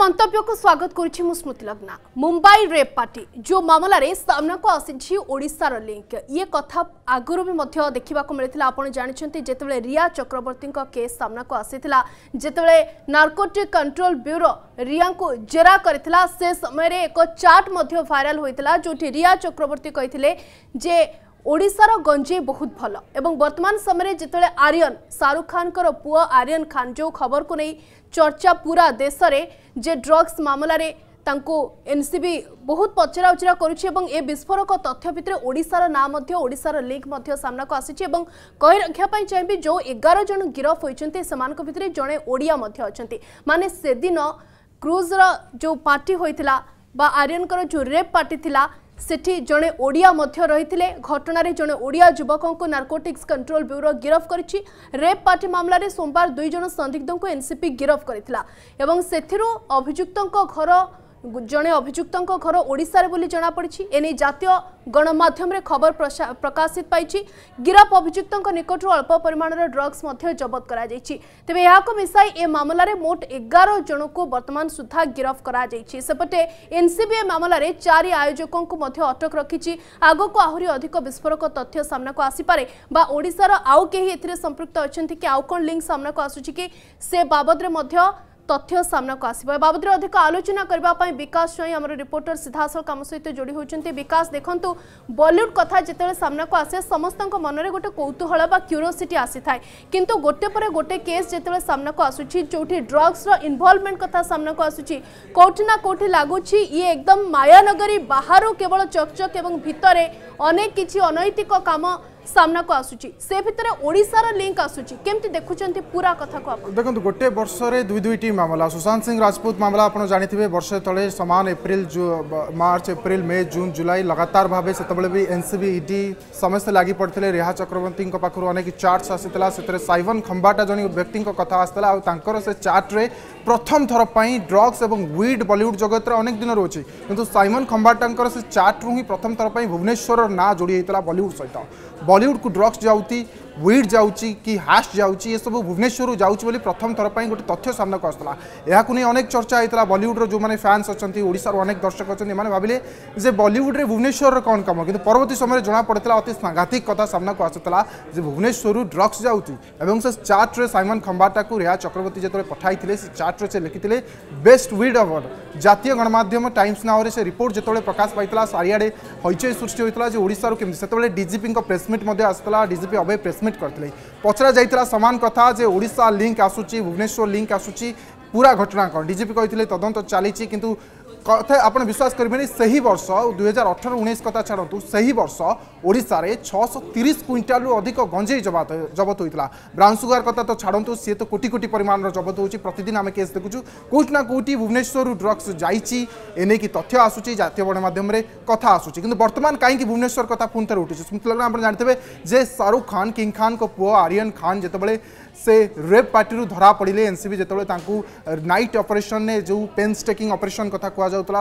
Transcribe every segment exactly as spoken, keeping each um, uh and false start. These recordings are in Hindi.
मंतव्य को स्वागत करुछि मु स्मृति लग्ना। मुंबई रेप पार्टी जो मामला रे सामना को आसी ओडिशार लिंक ये कथा आगुरु भी मध्य देखा मिलता। आपड़ जानते जिते रिया चक्रवर्ती केस सामना को आसीथिला जिते नार्कोटिक कंट्रोल ब्यूरो रिया को जेरा करथिला से समय रे एक चार्ट मध्य वायरल होइतिला जोठी रिया चक्रवर्ती कहिथिले जे ओडिशार गंजे बहुत भल एवं वर्तमान समय जिते आर्यन शाहरुख खान कर पुआ आर्यन खान जो खबर को नहीं चर्चा पूरा देश रे जे ड्रग्स मामला रे तांको एनसीबी बहुत पचरा उचरा करुछि एवं ए विस्फोरक तथ्य भितर ओडिशार नाम मध्य ओडिशार लिंक मध्य सामना को आसीछि एवं कहि रखिया पई चाहिबी जो ग्यारह जन गिरफ होइछन्ते समानक भितर जणे ओडिया मध्य अछन्ते माने से दिन क्रूज रा जो पार्टी होइतिला बा आर्यन कर जो रेप पार्टी थिला सेठी जड़े ओडिया मध्य रही घटन जड़े ओडिया युवकों को नार्कोटिक्स कंट्रोल ब्यूरो गिरफ करिछि। रेप पार्टी मामला रे सोमवार दुई जन संदिग्धों को एनसीपी गिरफ करथिला एवं सेथिरु अभियुक्तों घर जड़े अभियुक्तों घर ओडिशा रे बोली जना पड़ी। एने जातीय गणमाध्यम रे खबर प्रकाशित पाई गिरफ अभियुक्तों निकटरू अल्प परिमाणर ड्रग्स मध्य जबत करा जायछि। तेबे याको मिसाई ए मामला रे मोट ग्यारह जन को वर्तमान सुधा गिरफ करा जायछि। सेपटे एनसीबी मामला रे चारि आयोजकों को मध्य अटक रखिछि। आगो को आहुरी अधिक विस्फोरक तथ्य सामना को आसी पारे बा ओडिशार आउ केही एथिरे संपृक्त अछंती कि आउ कोन लिंक सामना को आसुछि कि से बाबद रे मध्य तथ्य सामना को आसब बाबद अधिक आलोचना करने विकास स्वाई आम रिपोर्टर सीधासल कम सहित जोड़ी होती। विकास देखु बॉलीवुड कथा जिते सामना को आसे समस्त मन में गोटे कौतूहल बा क्यूरियोसिटी आसी थाए किंतु गोटे पर गोटे केस जिते सामना को आसुची जो ड्रग्स इनवॉल्वमेंट कथा सामना को आसुची कोठी ना कोठी लगुच ये एकदम मायानगरी बाहर केवल चकचक एवं भितर अनेक किछि अनैतिक काम सामना को आसुची से भितर ओडिशार लिंक आसुची केमती देखुचंती पूरा कथा को आप देखंतु गोटे वर्ष रे दुई दुईटी मामला सुशांत सिंह राजपूत मामला आपण जानिथिबे वर्ष तळे समान एप्रिल मार्च एप्रिल मे जून जुलाई लगातार भाबे सेतबेले भी एनसीबी ईडी समस्त लागि पड़थिले। रिया चक्रवर्ती पाखरु अनेक चार्ट्स आसितला सेतरे साइवन खंबाटा जनी व्यक्ति कथा आसतला आ तांकर से चार्ट रे प्रथम थर पई ड्रग्स एवं वीड बॉलीवुड जगत रे अनेक दिन रोची किंतु साइमन खंबाटांकर से चार्ट रु ही प्रथम थर पई भुवनेश्वर ना जोड़ी हेतला बॉलीवुड सहित बॉलीवुड को ड्रग्स जाउती वीड जाउची कि हाश जाउची ये सब भुवनेश्वर जाउची बोली प्रथम थर पई गोटे तथ्य सामना को आसला। याकु नै अनेक चर्चा हेतला बॉलीवुड रो जो माने फैंस अछंती ओडिसा रो अनेक दर्शक अछंती माने भाबिले जे बॉलीवुड रे भुवनेश्वर रो कोन काम किंतु परवर्ती समय जना पड़तला अति सांघातिक कथा सामना को आसतला जे भुवनेश्वर ड्रग्स जाउती एवं से चार्ट रे साइमन खंबाटा को रिया चक्रवर्ती जेतले पठाइथिले से चार्ट रे से लिखिथिले बेस्ट वीड अवार्ड जातीय गणमाध्यम टाइम्स नाउ रे से रिपोर्ट जेतले प्रकाश पाइतला सारियाडे हइचय सृष्टि होइतला जे ओडिसा रो केमति सेतले डीजीपी को प्रेस मीट मध्ये आसतला डीजीपी अभय प्रेस मीट करथिले पचरा जाइतला समान कथा जे ओडिशा लिंक आसुची भुवनेश्वर लिंक आसुची पूरा घटना कौन डीजीपी कहते तदंत चली किंतु कथा आप विश्वास करेंगे सही वर्ष दुई हजार अठर उन्नीस कथा छाड़ू सही वर्ष ओडिशा रे छःश तीस क्विंटाल अधिक गंजेई जबत जबत होता। ब्राउन सुगर कथा तो छाड़ू सी तो कोटी कोटी परिमाण जबत होती प्रतिदिन आम केस देखुचु कौट ना कौटी भुवनेश्वर ड्रग्स जाने की तथ्य आसूची जातीय गणमाध्यम कथा आसूची किंतु वर्तमान कहीं भुवनेश्वर कथा पुणी थे उठी स्मृति लग्ना आप जानते जे शाहरुख खान किंग खान को पुओ आर्यन खान जितेबाला से रेप पार्टी धरा पड़े एनसीबी जो नाइट ऑपरेशन ने जो पेन्स टेकिंग ऑपरेशन कथा कहला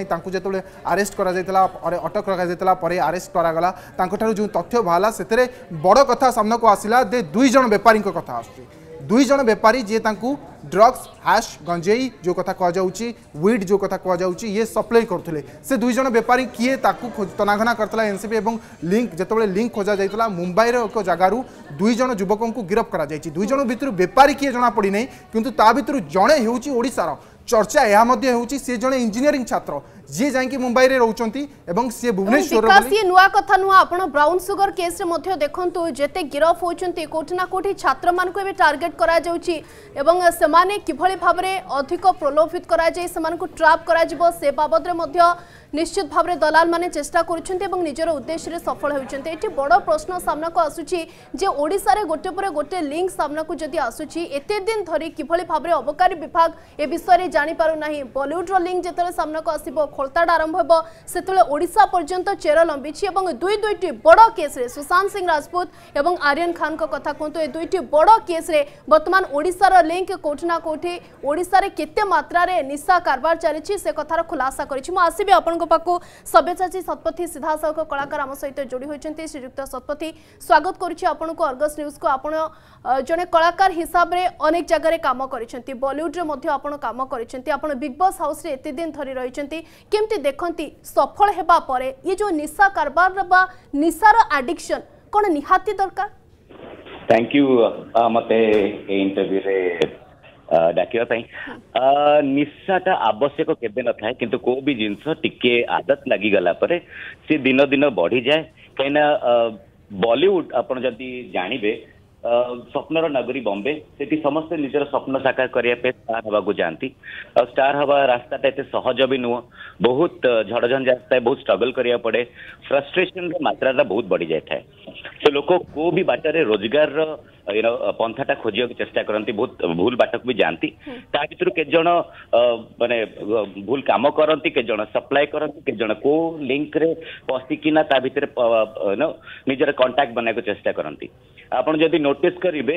से अरेस्ट करा अटक रखा अरेस्ट करागला जो तथ्य बाहला से बड़ कथा सामना को आसला दे दुई जन बेपारी कथा आसुची दुई जन बेपारी जी ड्रग्स हाश गंजेई जो कथा कहुची वीड जो कथा कहुची ये सप्लाई करते से दुई जन बेपारी किए ताकू तनाघना करता एनसीबी एवं लिंक जिते लिंक खोजा जाता मुंबई एक जगार दुई जन युवकों को गिरफ करा दुई जन भितर बेपारी किए जना पड़ी नहीं किंतु ता भितर जड़े होशार चर्चा यह होची सी जड़े इंजीनियरिंग छात्र जी जाकि मुंबई रे रहउचंती एवं से भुवनेश्वर ये नुआ कथा नुआ आपण ब्राउन सुगर केस रे मध्य देखंतु जेते गिरफ होचंती कोठी ना कोठी छात्र मान को भी टार्गेट करा जाउची एवं से माने किभली भाबरे अधिक प्रलोभित करा जाय से मान को ट्रैप करा जिवो से बाबद रे मध्य निश्चित भाव दलाल माने चेष्टा करुछंती एवं निजर उद्देश्य रे सफल होउछंती। एठी बड़ प्रश्न सामना को आसुची जे ओडिसा रे गोटे पर गोटे लिंक सामना को जदी आसुची एते दिन धरी किभली भाबरे अबकारी विभाग ए विषय रे जानि पारु नाही बॉलीवुड रो लिंक जेतले सामना को आसीबो खोलताटा आरंभ हो से ओडिशा पर्यंत चेर लंबी दुई दुईटी बड़ केस रे सुशांत सिंह राजपूत एवं आर्यन खान को कथा कहतु ए दुईटी बड़ केस रे वर्तमान ओडिशार लिंक कोठना कोठी ओडिशा रे केते मात्रा रे निशा कारबार चली से कथार खुलासा करिछि मु आसीबे आपनको पाखु सब्यसाची शतपथी सीधासख कलाकार आम सहित जोड़ी होइछन्ती श्रीयुक्त शतपथी स्वागत करुछि आपनको अर्गस न्यूज को आपण जने कलाकार हिसाब रे अनेक जगह रे काम करिछन्ती बॉलीवुड रे मध्ये आपण काम करिछन्ती आपण बिग बॉस हाउस रे एते दिन धरि रहिछन्ती केमति देखंती सफल हेबा परे ये जो निशा कारबार बा निशार एडिक्शन कोन निहाती दरकार थैंक यू मते ए इंटरव्यू रे डाकिया पई निशाटा आवश्यक केबे न थाए किंतु को भी जिंस टिके आदत लागि गला परे से दिन दिन बढ़ी जाए कहिना बॉलीवुड आपण जदी जानिबे स्वप्नर नगरी बॉम्बे से समस्त निजर स्वप्न साकार करने स्टार हवा को जानती और स्टार हवा रास्ताटा एत सहज भी नुह बहुत झड़झंझ जाता है बहुत स्ट्रगल करिया पड़े फ्रस्ट्रेशन मात्रा बहुत बढ़ी जाए तो लोक को भी बाटर रोजगार यूनो पंथाटा खोजिया चेष्टा करती बहुत भूल बाट को भी जानती ता भीतर के जण माने भूल काम करती के जण सप्लाई करती के जण को लिंक रे पसिकिना ता भीतर नो निजर कांटेक्ट बनाए को चेष्टा करती आपण जदी नोटिस करिवे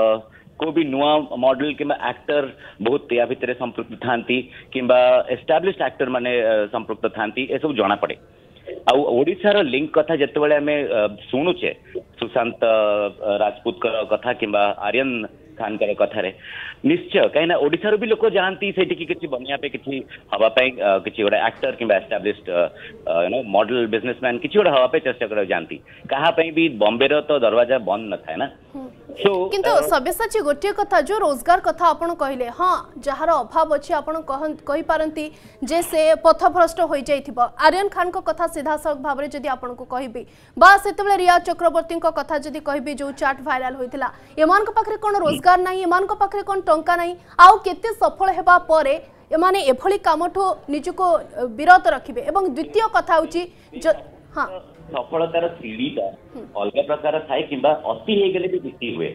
को भी नुआ मॉडल किंबा एक्टर बहुत या भितर संपृक्त थांती किंबा एस्टाब्लिश्ड एक्टर माने संपृक्त थांती ए सब जाना पड़े आउ ओडिशार लिंक कथा जते बेले हमें सुनुचे सुशांत राजपूत कथा किंबा आर्यन खान कर कथा रे निश्चय कहीं ना ओडिशार भी लोक जानती सेठी की किछि बनिया पे किछि हवा पे किछि गोटा एक्टर किंबा established you know model businessman किछि गोटा हवा पे चेष्टा कर जानती कहा पे भी बॉम्बे रो तो दरवाजा बंद न थाए ना So, किंतु सब्यसाची गोटे कथा जो रोजगार कथा आपण कहले हाँ जार अभाव अच्छी आपण कहि पारंती जे से पथभ्रष्ट हो जाइथिबो आर्यन खान को कथा सीधासख भाव में जदि आपण को कहबी बा सेतबेले रिया चक्रवर्ती को कथा जदि कहबी जो चाट वायरल होइथिला एमान को पाखरे कोन रोजगार नाही एमान को पाखरे कोन टंका नाही आउ केते सफल हेबा परे एमाने एभली कामठो निजुको विरत रखिबे एवं द्वितीय कथा होची हाँ सफलतार सीढ़ीटा अलग प्रकार थाए किंबा अति हे गेले भी बिती हुए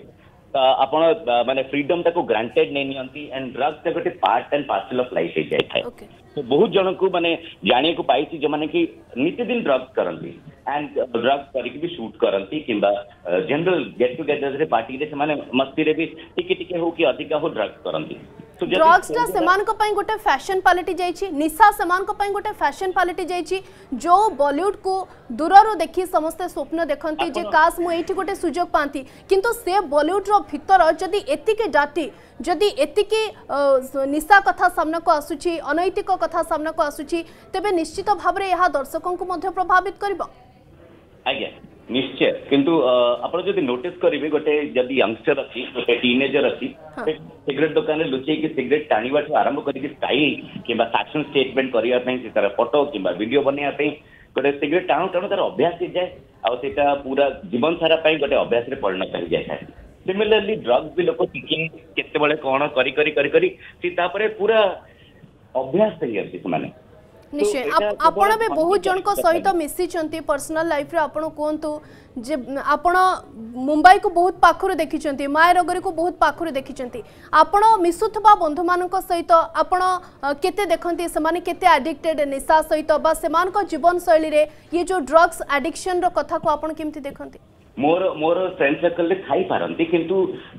आपण माने फ्रीडम टाको ग्रांटेड नै नियंती एंड ड्रग्स ता गोटे part and parcel of life हे जाय थाए तो बहुत जन को माने जाने को पाइछि जे माने कि नित्य दिन ड्रग्स करंती एंड ड्रग्स करिक भी शूट करंती किंबा जनरल गेट टुगेदर रे पार्टी रे माने मस्ती रे भी टिके टिके हो कि अधिका हो ड्रग्स करंती ड्रग्स टा सेमान को पई गोटे फैशन पलटि जाइछि निशा सेमान को पई गोटे फैशन पलटि जाइछि जो बॉलीवुड को दूररो देखि समस्त स्वप्न देखंती जे काश मु एठी गोटे सुजोग पांती किंतु से बॉलीवुड रो भीतर जदी एतिके डाटी जदी एतिके निशा कथा सामना को आसुछि अनैतिक कथा सामना को आसुछि तबे निश्चित भाबरे यहा दर्शकों को मध्ये प्रभावित करबो आज्ञा निश्चय किंतु आपण जदी नोटिस करिवे गोटे जदी यंगस्टर अछि गोटे टीनेजर अछि सिगरेट दुकान रे लुचै कि सिगरेट टाणीबा ठो आरंभ करि कि स्टाइल किंबा फैशन स्टेटमेंट करिया पई से तार फोटो किंबा वीडियो बनिया पई गोटे सिगरेट टाणु टाणु तार अभ्यास हो जाए आ सेटा पूरा जीवन सारा पई गोटे अभ्यास रे परिणत हो जाय है सिमिलरली ड्रग्स भी लोक टिकिंग केते बळे कोन करी करी करी करी सी तापरे पूरा अभ्यास થઈ जाय से माने निश्चय आपण भी बहुत जन को सहित मिसी पर्सनल लाइफ रे आपण कोंतु जे आपण मुंबई को बहुत पाखरु देखिचंती माय रगरी को बहुत पाखरु देखिचंती आपण मिसुथबा बंधु मानक सहित आपण केते देखंती से माने केते एडिक्टेड निशा सहित बा सेमान को जीवन शैली रे ये जो ड्रग्स एडिक्शन रो कथा को आपण केमती देखंती मोर मोर फ्रेंड सर्कल रे खाई पारंती किंतु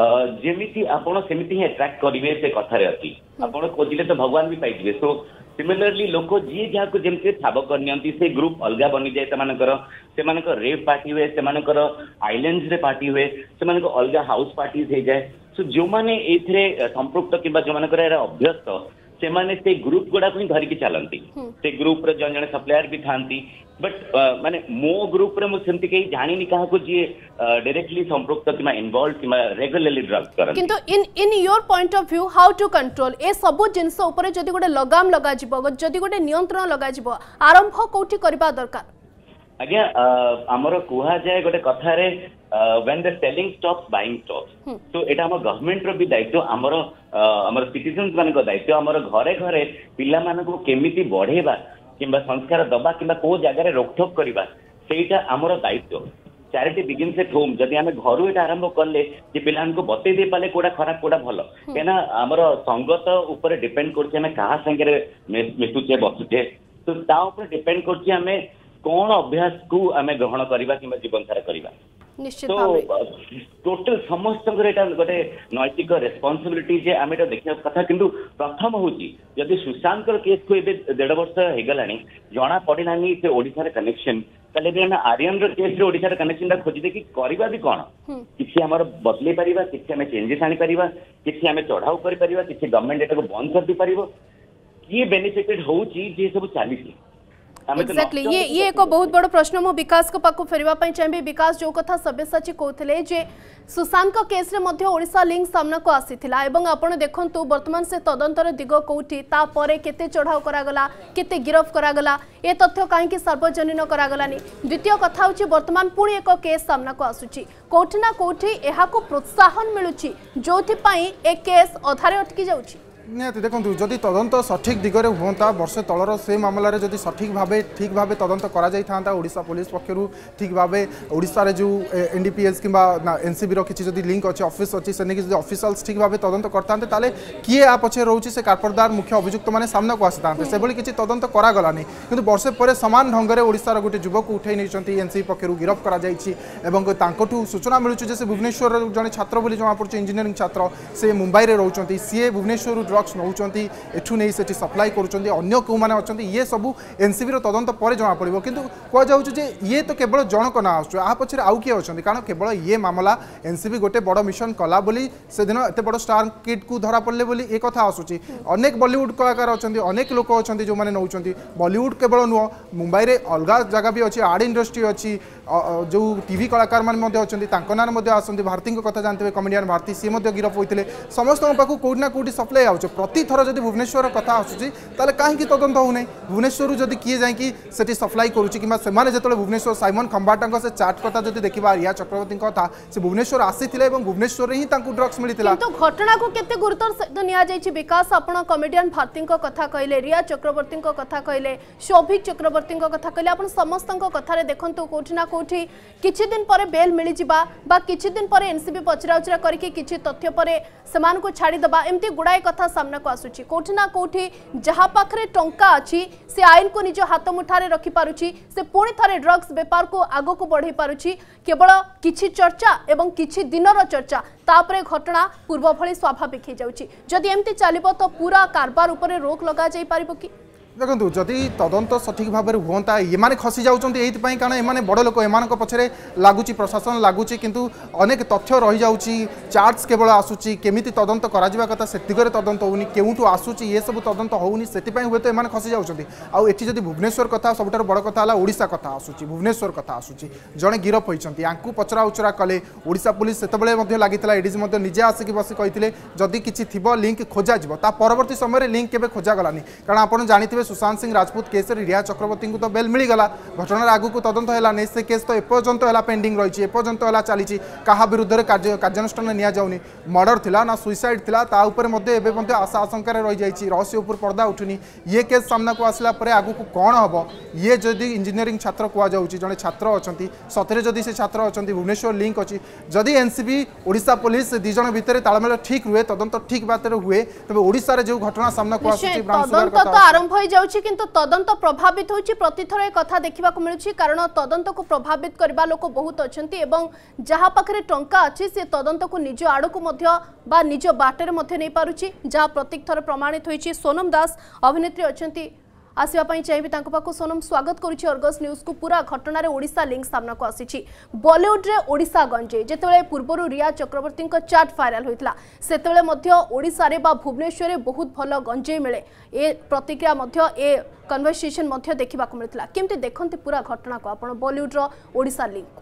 जेमिति आपण सेमिति ही अट्रैक्ट करिवे से कथा रे अछि आपण खोजिले तो भगवान भी पाइबे सो सिमिलरली लोक जी जहाँ को जमती ठाब करनी से ग्रुप अलग बनी जाए से रेव पार्टी हुए से आइलैंड्स रे पार्टी हुए से अलग हाउस पार्टी हो जाए सो जो मैंने ए संपृक्त कि जो मान अभ्यस्त से माने से ग्रुप गुड़ा को धरिकी चलती से ग्रुप रे जन जन सप्लायर भी थांती बट माने मो ग्रुप रे मु सेमती कहीं जानी क्या जी डायरेक्टली संपृक्त कि इन्वॉल्व कि रेगुलरली ड्रग्स करन किंतु in in your point of view how to control a substance ऊपर जदी गोटे लगाम लगा जिवो जदी गोटे नियंत्रण लगा जिवो आरंभ कोठी करबा दरकार आज्ञा आमर कुहा जाए गोटे कथा रे when the selling stops buying stops तो एटा हम गवर्नमेंट रो भी दायित्व आमर आमर सिटीजन्स मान को दायित्व आमर घरे घरे पिला मान को केमिति बढ़ेबा किंबा संस्कार दबा किंबा को जगह रे रोकठोक करबा सेटा आमर दायित्व चैरिटी बिगिन्स एट होम जदि आमे घरु एटा आरंभ करले जे पिलान को बते दे पाले कोडा खराब कोडा भलो केना आमर संगत ऊपर डिपेंड करछे आमे कहा संगे रे मिसुचे बसुचे तो ता ऊपर डिपेंड करछि हमें कोन अभ्यास को हमें ग्रहण करबा कि जीवन सारा करबा निश्चित तो टोटल समस्त गोटे नैतिक रेस्पॉन्सिबिलिटी जे आम एटा देखा कथा किंतु प्रथम होची जदि सुशांत केस को एबे डेढ़ वर्ष हो गलानी जना पड़ना से ओडिसा रे कनेक्शन ताले भी हम आर्यन रो केस रे ओडिसा रे कनेक्शन खोजी देखि करबा भी कोन किछि हमर बदली परिबा किछि हमें चेंजेस आनी परिबा किछि हमें चढ़ाऊ करि परिबा किछि गवर्नमेंट एटा को बंद कर दी परिबो की बेनिफिटेड होची जे सब चालीसी एक्जेक्टली ये ये एक बहुत बड़ प्रश्न मो विकास को पाखु फेरवा पई चाहिए विकास जो कथा सब्यसाची कहते जे सुशांत को केस रे मध्य ओडिशा लिंक सामना को आसीथिला एवं आपण देखंतु वर्तमान से तदंतर दिग कोठी ता परे केते चढ़ाव करागला केते गिरफ करागला ए तथ्य काहे कि सार्वजनीन करागलानी द्वितीय कथा होची वर्तमान पुणी एक केस सामना को आसुची कोठी ना कोठी एहा को प्रोत्साहन मिलुची जोथि पई ए केस अधारे अटकी जाउची निहत देखो जदि तदंत सठिक दिगरे हुआ वर्ष तलर से मामलें जदि सठिक भाव ठीक भाव तदंत करा ओडिशा पुलिस पक्षर ठीक भाव ओडिशा रे जो एनडीपीएस कि एनसीबी किसी जदि लिंक अच्छी ऑफिस अच्छी से नहीं ऑफिशियल्स ठीक भाव तदंत करते ताले किए आ पछे रोचे से कारपरदार मुख्य अभियुक्त मैंने सामना को आसी था से किसी तदंत करागलानी किंतु वर्षे पर सामान ढंग से ओडिशार गोटे युवक उठे नहीं एनसीबी पक्षर गिरफ कर सूचना मिलूँ से भुवनेश्वर जड़े छात्र बोली जमा पड़ी इंजीनियरिंग छात्र से मुंबई में रोच सी भुवनेश्वर ड्रग्स नौकरी एठू नहीं से सप्लाई करूँ ये सब एनसीबी तदंत पर जमा पड़ो किंतु कहुचे ये तो केवल जनक ना आ पछे आउ किए अच्छा कारण केवल ये मामला एनसीबी गोटे बड़ मिशन कला बोली से दिन एत बड़ स्टार किड को धरा पड़े बोली एक कथा आसूची अनेक बॉलीवुड कलाकार अच्छा अनेक लोक अच्छा जो मैंने नौ बॉलीवुड केवल नुह मुंबई में अलग जगह भी अच्छी आर्ट इंडस्ट्री अच्छी जो टीवी कलाकार मैंने अच्छा ना आसती भारती कथा जानते कमेडियन भारती सी गिरफ होते समस्त पाखु कौटना कौटी सप्लाई आउे प्रति थर जब भुवनेश्वर कथा आसूची कहीं तदंत होना भुवनेश्वर जदि किए जाकि सप्लाई करुच्ची कि जो भुवनेश्वर साइमन खंबाटा से चाट कथा जब देखा रिया चक्रवर्ती कथा से भुवनेश्वर आसी भुवनेश्वर ही ड्रग्स मिलता तो घटना को केते गुरुतर सहित नि विकास आपण कमेडियन भारती कथा कहले रिया चक्रवर्ती कथा कहले शोभिक चक्रवर्ती कथा कहले आपण समस्त कथार देखु कौटिना कौटि किछि दिन पर बेल मिल जिबा बा किछि दिन पर एनसीबी पचराउचरा करके किछि तथ्य पर सेमान को छाड़ी दबा एमती गुड़ाए कथा सामना को आसुची कोठी ना कोठी जहा पाखरे टंका अछि से आईन को निज हाथ मुठारे रखि पारुची से पुणी थारे ड्रग्स व्यापार को आगो को बढ़ाई पारुची केवल किछि चर्चा एवं किछि दिनर चर्चा तापरे घटना पूर्व भली स्वाभाविक हो जाउची जदि एमती चलिबो तो पूरा कारबार उपरे रोक लगा जाई पारिबो कि देखो जदि तदंत सठिक भाव में हुआ ये खसी जाऊँगी कारण एमाने बड़ लोक एम पछरे लगुच प्रशासन लगुच किंतु अनेक तथ्य रही जाऊँगी चार्ट्स केवल आसूची केमी तदंत करा कथा से दिगरे तदंत होनी केउठू आसूची ये सब तदंत होनी से हुए तो एम खसी जाऊँगी आउे जदि भुवनेश्वर कथा सब बड़ कथा ओडिशा कथा आसूची भुवनेश्वर कथा आसूची जड़े गिरफ होती या पचरा उचरा कले ओडिशा पुलिस से लगी एडीजी निजे आसिक बस कही जदि किसी थी लिंक खोजा परवर्ती समय लिंक के खोजा गलानी कारण आप जानते सुशांत सिंह राजपूत केस रिया चक्रवर्ती को तो बेल मिलगला घटनार आगू को तदंत है से केस तो एपर्यंत है पेंडिंग रही एपर्यंत है चली क्या विरुद्ध में कार्यानुष्ठान नि मर्डर थिला ना सुइसाइड थिला ता ऊपर मध्य आशा आशंकार रही जाइए रहस्य उपर पर्दा उठुनी ये केस सामना को आसला आगू को कौन हम ये जदि इंजीनियरिंग छात्र कहुँ जड़े छात्र अच्छा सतरे जदि से छात्र अच्छा भुवनेश्वर लिंक अच्छी जदि एनसीबी ओडिशा पुलिस दिज भितर तालमेल ठीक रुए तदंत ठीक बात हुए तेज ओडिशा रे जो घटना सामना को आरंभ हो जाउछि किंतु तदंत प्रभावित होछि प्रतिथर कथा देखा मिलूँ कारण तदंत को प्रभावित करने लोक बहुत अच्छा एवं जहाँ पाखे टंका अच्छी से तदंत को निज आड़ को बा निज बाटर नहीं पारुछि जहाँ प्रत्येक थर प्रमाणित होइछि सोनम दास अभिनेत्री अच्छा आसवाई चाहिए पाखु सोनम स्वागत करुच्ची अर्गस न्यूज को पूरा घटना ओडिशा लिंक सामना को आसी बॉलीवुड रे ओडिशा गंजे जिते पूर्वर रिया चक्रवर्ती चाट भाइराल होता से ओडिशा रे बा भुवनेश्वर में बहुत भल गंजे मिले ए प्रतिक्रिया ए कन्वर्सेशन देखा मिलता केमती देखते पूरा घटना को आप बॉलीवुड रो ओडिशा लिंक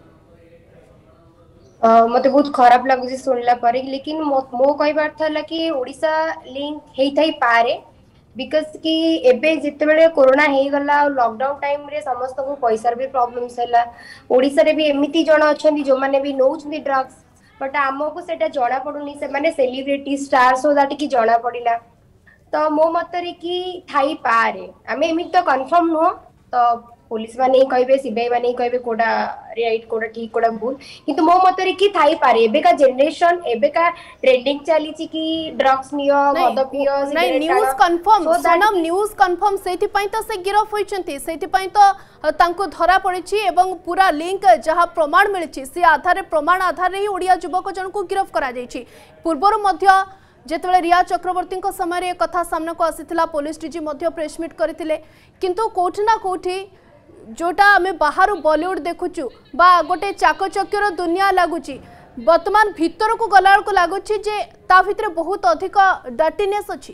मत बहुत खराब लगुच शुणला लेकिन मो कहबार था कि ओडिशा लिंक होता ही पारे बिकज कि एबे जिते कोरोना हो गला लॉकडाउन टाइम रे समस्त को पैसा भी प्रॉब्लम्स है ओडिशा रे भी एमती जन अच्छा जो मैंने भी नौ ड्रग्स बट आमको से जना पड़ूनी से माने सेलिब्रिटी स्टार्स हो कि जना पड़ा तो मो मतरे कि थाई पारे आम एमती तो कन्फर्म नुह तो पुलिस माने ही कहबे सीबीआई माने ही कहबे कोडा राइट कोडा ठीक कोडा भूल किंतु मो मतरे की थाई पारे एबे का जनरेशन एबे का ट्रेंडिंग चली छि कि ड्रग्स नियो मद पियो नहीं news confirm Sonam news confirm सेति पई तो से गिरफ होइचंती सेति पई तो तांको धरा पड़िछि एवं पूरा लिंक जहा प्रमाण मिलिछि से आधार प्रमाण आधार रे ही ओडिया युवक जन को गिरफ करा जाइछि पूर्वरु मध्य जेतबेले रिया चक्रवर्ती समय कथा सामना को आसीथिला पुलिस डीजी मध्य प्रेस मीट करथिले किंतु कोठी ना कोठी जोटा आमे बाहर बॉलीवुड देखुचु बा गोटे चाकचक्यर दुनिया लगुची वर्तमान भीतर को गला को लगुची जे ता भितर बहुत अधिक डर्टीनेस अछि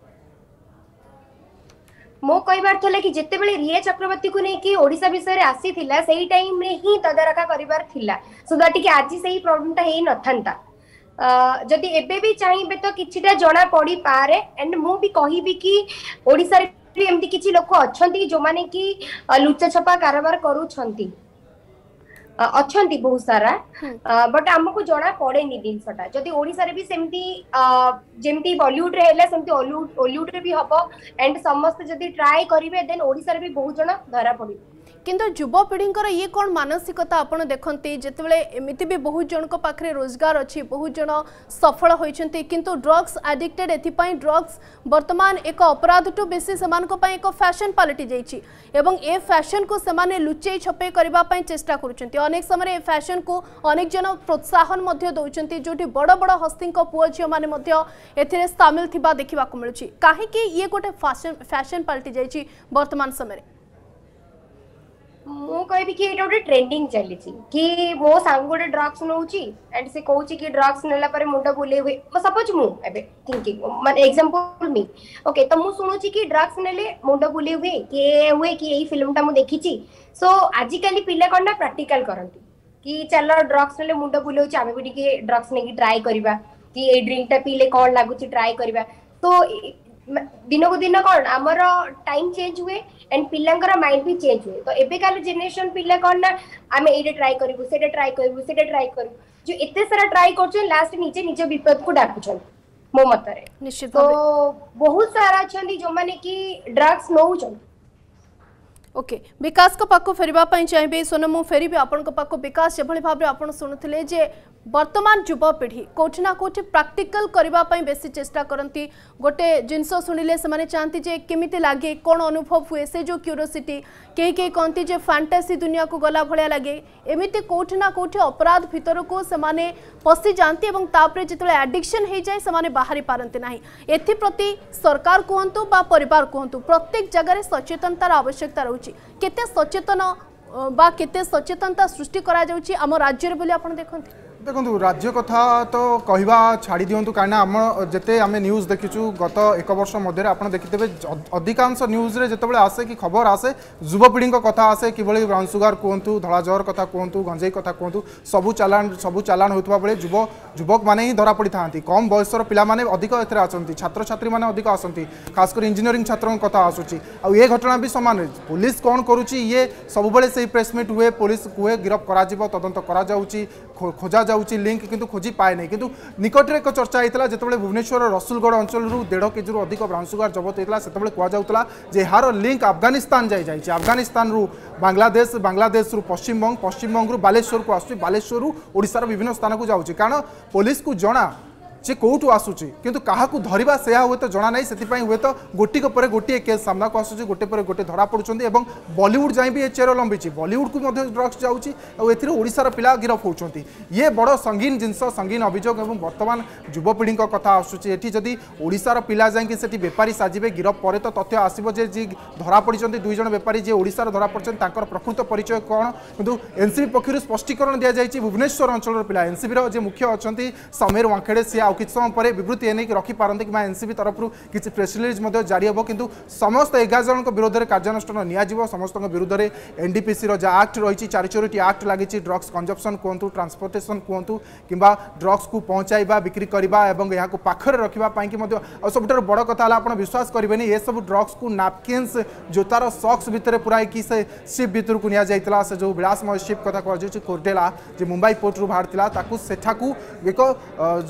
मो कहबार थले कि जेते बेले रिया चक्रवर्ती को नै कि ओडिसा विषय रे आसी थिला सेही टाइम रे ही तदारखा करिवार थिला सो दैट कि आज सेही प्रॉब्लम ता हेई नथंता जदि एबे भी चाहिबे तो किछिटा जणा पड़ी पारे एंड मु भी कहिबी कि ओडिसा रे भी एमती किछि लोक अछंती जो माने कि लुचा छपा कारोबार करू छंती अछंती बहुत सारा बट हमको जणा पड़े नि दिनसटा जदि ओडिसा रे भी सेमती जेमती बॉलीवुड रे हैला सेमती हॉलीवुड हॉलीवुड रे भी हबो एंड समस्त जदि ट्राई करिवे देन ओडिसा रे भी बहुत जणा धरा पड़ी किंतु युवा पीढ़ी ये कौन मानसिकता आपड़ देखते जितेबाला एमती भी बहुत जन पाखे रोजगार अच्छी बहुत जन सफल होती किंतु ड्रग्स एडिक्टेड एथिपाई ड्रग्स वर्तमान एक अपराध टू बेसी से एक फैशन पलटि जाइए एवं ए फैशन को सेमाने लुचई छपे करने चेष्टा करुँच अनेक समय ए फैशन को अनेक जन प्रोत्साहन दौरान जो बड़ बड़ हस्ती पुओ झील मैंने सामिल थिबा देखा मिलूँ कहीं ये गोटे फैशन फैशन पलटि जाइए वर्तमान समय मु कहबी कि एटा गोटे ट्रेंडिंग चली छी कि मो सांग गोटे ड्रग्स नउची एंड से कहूची कि ड्रग्स नेला परे मुंडा बुले हुए सपोज मु एबे थिंकिंग माने एग्जांपल मी ओके तो मु सुनुची कि ड्रग्स नेले मुंडा बुले हुए के हुए कि एई फिल्म ता मु देखिची सो आजि काली पिल्ला कोनडा प्रैक्टिकल करंती कि चलो ड्रग्स नेले मुंडा बुले होची आमे भी के ड्रग्स नेकी ट्राई करबा कि ए ड्रिंक ता पीले कोन लागुची ट्राई करबा तो दिन को दिन कौन आमर टाइम चेंज हुए एंड पिलांकर माइंड भी चेंज हुए तो एबे काल जनरेशन पिला कौन ना आमे एडे ट्राई करबु सेडे ट्राई करबु सेडे ट्राई करबु जो एते सारा ट्राई करछन लास्ट नीचे नीचे विपद को डाकुछन मो मतरे निश्चित तो बहुत सारा छंदी जो माने कि ड्रग्स नउछन ओके विकास को पाको फेरिबा पई चाहिबे सोनम मु फेरिबे आपन को पाको विकास जेभଳି भाबरे आपन सुनुथिले जे वर्तमान युवा पीढ़ी कोठी ना कोठी प्रैक्टिकल करबा पई बेसी चेष्टा करंती गोटे जिंस सुनिले से माने चाहती जे केमिते लागे कोन अनुभव हुए से जो क्यूरियोसिटी के के कहती जे फैंटेसी दुनिया को गला भलिया लागे एमिते कोठी ना कोठी अपराध भीतर को से माने पसी जानती एवं तापरे जितले एडिक्शन हे जाय से माने बाहरी पारंती नाही एथि प्रति सरकार कहंतु बा परिवार कहंतु प्रत्येक जगह रे सचेतनतार आवश्यकता रहउची केते सचेतन बा केते सचेतनता सृष्टि करा जाउची हम राज्य रे बोली आपण देखंती देखो राज्य कथा तो कहवा छाड़ी दिंतु कहीं आम जिते आम न्यूज देखीचु गत एक वर्ष मध्य आप देखिथे अधिकांश न्यूज रे जिते आसे कि खबर आसे युवपीढ़ी कथा आसे कि ब्राउन सुगार कहतु धला जहर कथा कहतु गंजेई कथा कहतु सबू चालान सबू चालान होता बेले युव युवक मैंने ही धरा पड़ी था कम बयसर पिलाने अधिक एथे आसती छात्र छात्री मैंने अधिक आसती खासकर इंजीनियरिंग छात्रों कथा आसूची आ ये घटना भी सामान पुलिस कौन करुच्ची ये सब से प्रेसमिट हुए पुलिस कहे गिरफ करा तदंत करा खोजा जाउची लिंक किंतु खोजी पाए नहीं किंतु निकट एक चर्चा होता जिते भुवनेश्वर रसुलगढ़ अंचल डेढ़ केजी अधिक ब्राउन सुगार जबत होता से कहला जे यार लिंक अफगानिस्तान जाए अफगानिस्तान रु बांग्लादेश बांग्लादेश रु पश्चिमबंग पश्चिमबंग रु बालेश्वर को आसुची बालेश्वर रु ओडिशार विभिन्न स्थान को जाऊँगी कारण पुलिस को जना जे कौटू आसूची किंतु काहाकू धरिबा से हुए तो जना नहीं से हुए तो गोटी पर गोटे केस सामना को आसूची गोटे पर गोटे धरा पड़ुंट और बॉलीवुड जाए भी चेर लंबी बॉलीवुड को ड्रग्स जाऊँगी और ओडिशार पिला गिरफ होती ये बड़ संगीन जिनस संगीन अभियोग और बर्तमान युवपीढ़ी कथा आसूची एटी जदि ओडिशार पिला जाकि सेठी बेपारी साजिबे गिरफ पर तो तथ्य आसब जे जी धरा पड़ी दुई जन बेपारी जे ओडिशार धरा पड़े प्रकृत परिचय कौन किंतु एनसीबी पक्षर स्पष्टीकरण दि जाए भुवनेश्वर अंचल पिला एनसीबी जे मुख्य अच्छा समीर वांखेड़े सी आ किछ समय पर विवृत्ति नहीं रखिपारती कि एनसीबी तरफ किसी प्रेस रिलीज जारी हम किंतु समस्त एगार जन विरोध में कार्यानुष्ठान नियाजिबो समस्त विरोध में एनडीपीसी जहाँ एक्ट रही चार चौराटी एक्ट लगी ड्रग्स कंजप्शन कहतु ट्रांसपोर्टेशन कहतु कि ड्रग्स को पहुँचाइबा बिक्री करवा और यहाँ पाखर रखापी सब बड़ कथा आप विश्वास करेंगे ये सब ड्रग्स को नापकिन्स जोतार सक्स भितर पुराई से शिप भितर को नि जाइला से जो विलासमय शिप कथा कहुच्छे कोर्डेला जो मुंबई पोर्ट रु बाहर सेठाकू एक जहाँ कहूँ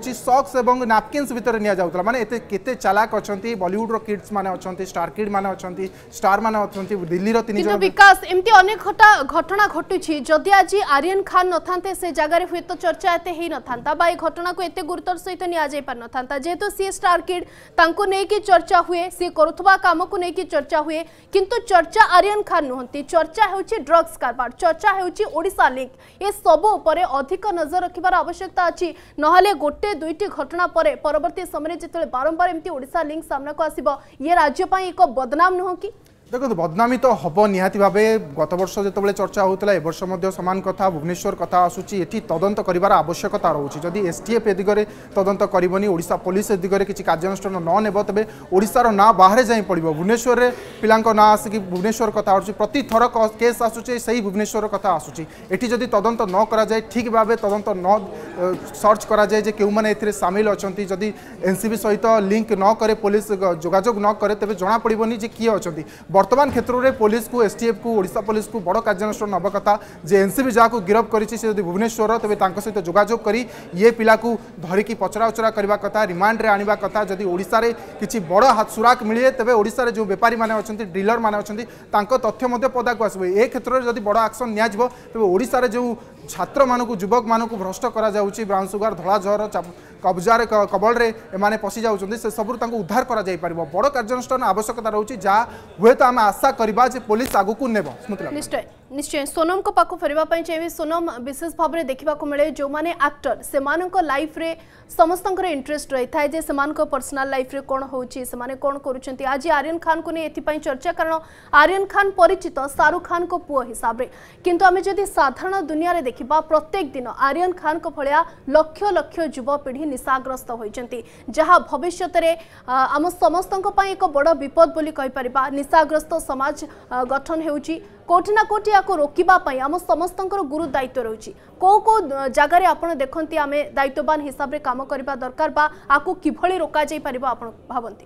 होची सॉक्स एवं नैपकिन्स भितर निया जाउतला माने एते केते चालाक अछंती बॉलीवुड रो किड्स माने अछंती स्टार किड माने अछंती स्टार माने अछंती दिल्ली रो तीन जन विकास एमती अनेक घटा घटना घटुछि जदि आज आर्यन खान नथांते से जगह रे हुए तो चर्चा एते हेई नथांता बा ए घटना को एते गुरुतर सहित निया जाय पर नथांता जेहेतु सी स्टार किड तांको नै कि चर्चा हुए सी करुथबा काम को नै कि चर्चा हुए किंतु चर्चा आर्यन खान नुहंती चर्चा हेउछि ड्रग्स कारबार चर्चा हेउछि ओडिसा लिंक ए सब ऊपर अधिक नजर रखिबार आवश्यकता अछि नहले गोटे दुईटी घटना परे परवर्ती समय जेतले बारंबार एमती ओडिसा लिंक सामना को आसीबो ये राज्य पई एक बदनाम नुह कि देखो बदनामी तो हम निहाती भाव गत वर्ष जो चर्चा होता है वर्ष सामान कथा भुवनेश्वर कथा आसूची एटी तदंत करार आवश्यकता रोचे जदि एसटीएफ ए दिगरे तदंत करनी ओडिशा पुलिस ए दिगरे किसी कार्यानुष्ठान न नेब तेज ओडिशार ना बाहर जाई पड़ो भुवनेश्वर में पिला ना आसिक भुवनेश्वर कथा आसूँ प्रति थर केस आसूचे से भुवनेश्वर कथा आसूची एटी जदि तदंत न करा जाए ठीक भाव तदंत न सर्च करा जाए जे केउ माने एथिरे सामिल अछंती जदि एनसीबी सहित लिंक न करे पुलिस जोगाजोग न करे तेज जना पड़ोनी जे किए अछंती वर्तमान क्षेत्र में पुलिस को एसटीएफ को ओडिशा पुलिस को बड़ कार्यानुष्ठान नवा कथा जे एनसीबी जहाँ को गिरफ्त करी भुवनेश्वर तेज सहित जोगाजोग करी ये पिला को धरिकी पचरा उचरा करने कथा रिमांड रे आनिबा कथा जदि ओडिशा रे किछि बड़ हाथ सुराक मिले तेज ओडिशा रे जो बेपारी माने अछंती डीलर माने अछंती तांको तथ्य मध्य पदा को आसबो ए क्षेत्र में जदि बड़ एक्शन निया जिवो तेज ओडिशा रे जो छात्र मानक युवक मानक भ्रष्ट करा जाउची ब्राउन सुगार धला जहर कब्जार कबल रे एमाने पशि जाउछन्ती से सबरु तांको उद्धार करा जाई परिबो बड़ कार्यानुष्ठान आवश्यकता रहउची जा हुए तो आम आशा करबा जे पुलिस आगु को नेबो निश्चय निश्चय सोनम को पाखु फेरबा पई चाहिए सोनम विशेष भाव में देखा मिले जो माने एक्टर से लाइफ रे समस्त इंटरेस्ट रही था जे सेमान को पर्सनल लाइफ रे कौन होची से माने कौन करूछन्ती आज आर्यन खान को नहीं एथि चर्चा कारण आर्यन खान परिचित शाहरुख खान को पुओ हिसाब रे किंतु आमे जदि साधारण दुनिया रे देखिबा प्रत्येक दिन आर्यन खान को भलिया लक्ष लक्ष युवपीढ़ी निशाग्रस्त होइछन्ती जहाँ भविष्य रे आम समस्तक पई एक बड़ विपद बोली कहि परिबा निशाग्रस्त समाज गठन हेउची कोठी ना कोठी आको रोकिबा पई आम समस्तंकर गुरु दायित्व रहउची को को जगह रे आपण देखंती आमे दायित्ववान हिसाब रे काम करबा दरकार बा आको किभली रोका जाई परिबा आपण भाबंती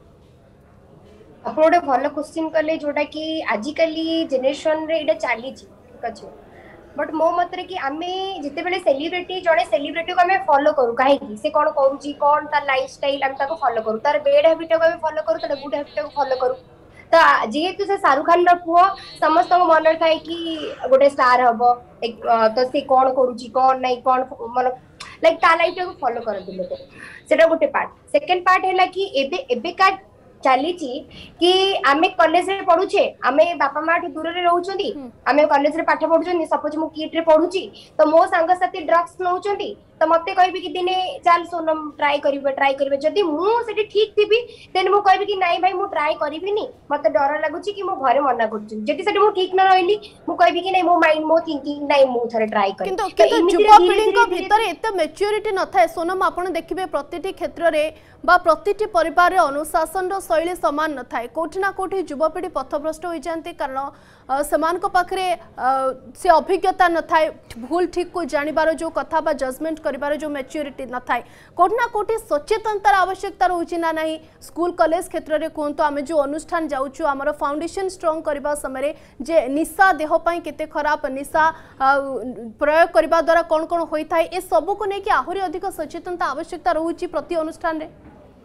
आपण गोटे भल क्वेश्चन कले जोटा कि आजिकली जेनेरेशन रे इडा चाली छी ठीक अछि बट मो मतरे कि आमे जिते बेले सेलिब्रिटी जड़े सेलिब्रिटी को आमे फॉलो करू काहे कि से कोन करूची कोन तार लाइफस्टाइल आमे ताको फॉलो करू तार बेड हैबिट को आमे फॉलो करू तार गुड हैबिट को फॉलो करू तो जेहेतु से शाहरुख खान पुओ समस्त मन थाए कि गोटे स्टार हम तो से कौन करुच्ची कौन नहीं कौन मन लाइक ता लाइफ को फॉलो करते लोग सेटा गोटे पार्ट सेकेंड पार्ट है कि एबे एबे का चली कि आमे कॉलेज रे पढुछे आमे बापा माँ दूर रे रहउछंती आमे कॉलेज रे पाठ पढुछंती सपोज मु किट रे पढुची तो मो संग साथी ड्रग्स नउछंती तो मते कहबी कि दिने चल सोनम ट्राई करिवे ट्राई करिवे जदी मु सेठी ठीक थिबी देन मु कहबी कि नाही भाई मु ट्राई करिविनी मते डर लागुची कि मो घरे मना करछु जदी सेठी मु ठीक न रहली मु कहबी कि नाही मो माइंड मो थिंकिंग नाही मु थरे ट्राई करि किंतु किंतु युवा पीढ़ी को भीतर एते मैच्योरिटी न थाए सोनम आपण देखिबे प्रतिटी क्षेत्र रे बा प्रतिटी परिवार रे अनुशासन रो शैली समान न थाए कोठी ना कोठी युवपीढ़ी पथभ्रष्ट हो जानते कारण समान को पाखरे से अभिज्ञता न थाए भूल ठीक को जानिबार जो कथा बा जजमेंट करिबार जो मैच्योरिटी न थाए कोठी ना कोठी सचेतनतार आवश्यकता रहउची ना नाही स्कूल कॉलेज क्षेत्र रे कोंतो आमे जो अनुष्ठान जाउछु हमर फाउंडेशन स्ट्रांग करबा समय जे निशा देह पई केते खराब निशा प्रयोग करबा द्वारा कोन कोन होई थाए ए सब को नै कि आहुरी अधिक सचेतनता आवश्यकता रहउची प्रति अनुष्ठान रे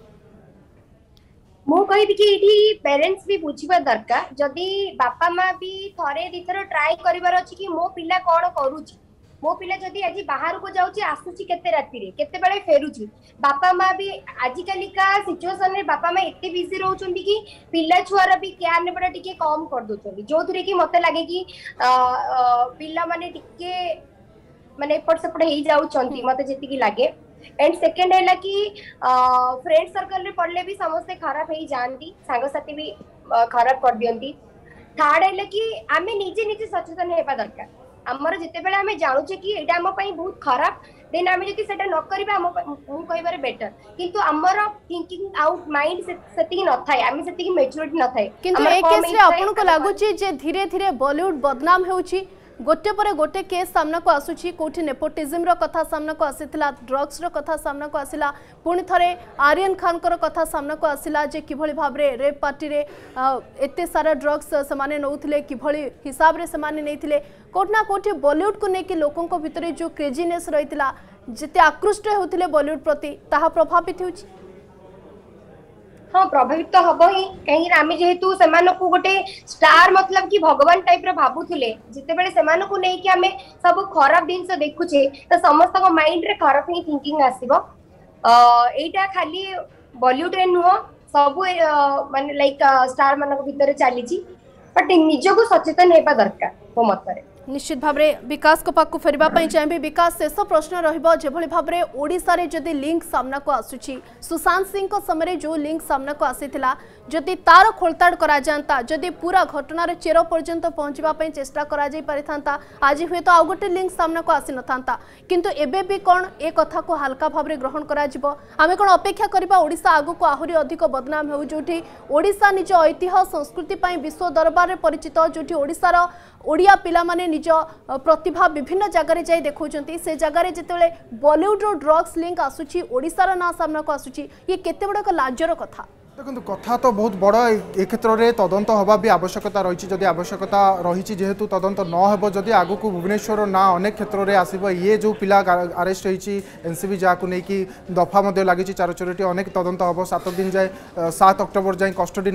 मु कहि कि इठी पेरेंट्स भी बुझिबा दरकार जदी बापा माँ भी थरे दिथर ट्राई करिवार अछि कि मो पिला कोन करूची मो पिला जदी आज बाहर को जाउची आसुची केते राती रे केते बेले फेरुची बापा माँ भी आजिकली का सिचुएशन रे बापा माँ एते बिजी रहउचंदी कि पिला छुआर भी केयर नेबडा टिके कम कर दोचंदी जोथरे कि मते लागे कि पिला माने टिके माने एपट सेपट हेई जाउचंदी मते जेति कि लागे एंड सेकेंड है कि फ्रेंड सर्कल रे पड़ले भी समस्ते खराब ही जानती सांग साथी भी खराब कर दियंती थर्ड है कि आमे निजे निजे सचेतन हेबा दरकार हमर जते बेले आमे जानु छे कि एटा हम पई बहुत खराब देन आमे जति सेटा न करबा हम मु कहबारे बेटर किंतु हमर थिंकिंग आउट माइंड सेति न थाय आमे सेति मैच्योरिटी न थाय किंतु एक केस रे आपन को लागु छी जे धीरे धीरे बॉलीवुड बदनाम हेउची गोटे पर गोटे केस सामना को आसुची कोठी नेपोटिज्म रो कथा सामना को आसीथिला ड्रग्स रो कथा सामना को आसिला पुणी थरे आर्यन खान को कथा सामना को आसिला जे किभली भाबरे रेप पार्टी रे एते सारा ड्रग्स समाने नउथिले किभली हिसाब रे समाने नैथिले कोठना कोठी बॉलीवुड को नेकी लोकन को भितरे जो क्रेजीनेस रहितिला जेते आकृष्ट होउथिले बॉलीवुड प्रति ताहा प्रभावित होउची। हाँ प्रभावित तो हम ही कहीं आम जेहेतु से गोटे स्टार मतलब कि भगवान टाइप भावुले जिते से नहीं कि आम सब खराब जिन देखुचे तो समस्त माइंड रे खराब ही थिंकिंग आसो यहाँ खाली बॉलीवुड रे नुह सब मान लाइक स्टार मान भीतर चली बट निजको सचेतन होगा दरकार मो मत। निश्चित भाव में विकास को पाक फेरवाई चाहिए। विकास शेष प्रश्न रही भाव में ओडिशा रे जदि लिंक सामना को आसुची सुशांत सिंह को समय जो लिंक सामना को आसीथिला जदि तार खोलताड़ करा जानता जदि पूरा घटनार चेर पर्यंत पहुंचापी चेष्टा करा जाई परिथांता आज हुए तो आउ गोटे लिंक सामना को आसी नथांता किंतु एबे भी कौन ए कथा को हल्का भाव में ग्रहण करा जिवो आमे कौन अपेक्षा करबा ओडिशा आगु को आहुरी अधिक बदनाम हो जोठी ओडिशा निज ऐतिह्य संस्कृति पई विश्व दरबार रे परिचित जोठी ओडिशार ओडिया पिला माने निज प्रतिभा विभिन्न जगह जाई देखौचंती से जगह जितेबाला बॉलीवुड रो ड्रग्स लिंक आसुची ओडिशार ना सामना को आसुची ये केते बड़ लाजर कथा देखो कथा तो बहुत बड़ ए क्षेत्र में तदंत हवा भी आवश्यकता रही जदि आवश्यकता रही जेहेतु तदंत न हो जदि आगु को भुवनेश्वर ना अनेक क्षेत्र में आसब ये जो पिला अरेस्ट होती एनसीबी जहाँ नहीं दफा लगी चार चोरी अनेक तदंत हम सात दिन जाए सात अक्टोबर जाए कस्टडी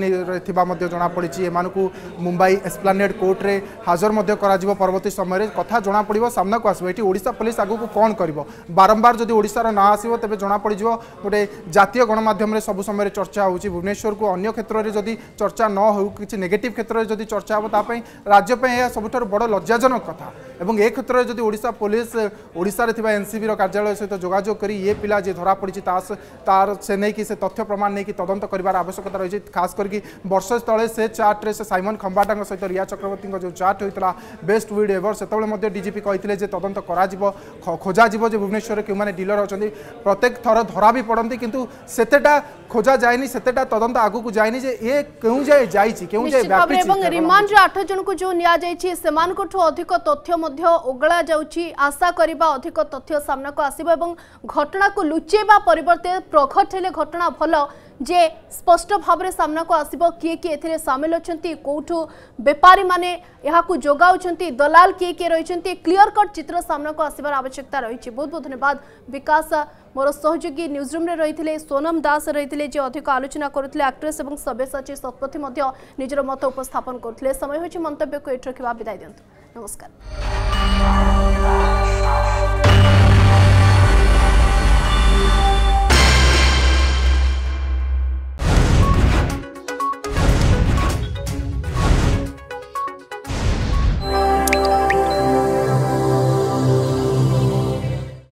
जनापड़ी एम मुंबई एस्प्लानेड कोर्ट रे हाजर परवर्ती समय कथा जनापड़ सामना को आसो ये ओडिशा पुलिस आगु को कौन कर बारंबार जदि ओडिशार ना आसो तेज जनापड़ गोटे जातीय गणमाध्यम सब समय चर्चा हो भुवनेश्वर को अन्य क्षेत्र में जदि चर्चा न हो कि नेगेटिव क्षेत्र में जदि चर्चा हो तापाई राज्य यह सबुठ बड़ लज्जाजनक कथा एवं ए क्षेत्र में जदि ओडिशा पुलिस ओडिशा रे थिबा एनसीबी कार्यालय सहित जोगाजोग करी ये पिला जे धरा पड़ी तार से नहीं कि से तथ्य प्रमाण नहीं कि तदंत करार आवश्यकता रही खास करके वर्ष तले से चार्ट रे से साइमन खंबाटा सहित रिया चक्रवर्ती जो चार्ट होता बेस्ट वीड एवर से डीजीपी कहते तदंत कर खोजा जो भुवनेश्वर के मैंने डीलर अच्छा प्रत्येक थर धरा भी पड़ती किंतु सेतेटा खोजा जाए सेतेटा तदंत आगु को जाइनी जे ए केउ जाय जाइछि केउ जाय व्यापी एवं रिमांड रे आठ जन को जो निया जाइछि समान कोठो अधिक तथ्य मध्य ओगळा जाउछि आशा करिबा अधिक तथ्य सामना को आसीबो एवं घटना को लुचेबा परिवर्ते प्रखट हेले घटना भलो जे स्पष्ट भाव में सामना को आसीबो किए किए एथिरे शामिल अछंती कोठो व्यापारी माने यहाँ को जोगाउछंती दलाल किए किए रहिछंती क्लियर कट चित्र सामना को आसीबार आवश्यकता रही। बहुत बहुत धन्यवाद विकास मोर सहयोगी न्यूज रूम रे रही सोनम दास रही जे अधिक आलोचना करुले एक्ट्रेस और सब्यसाची शतपथी निजर मत उपस्थापन करते समय होछि मंतव्य को एठ रखिबा विदाय दियंतु नमस्कार।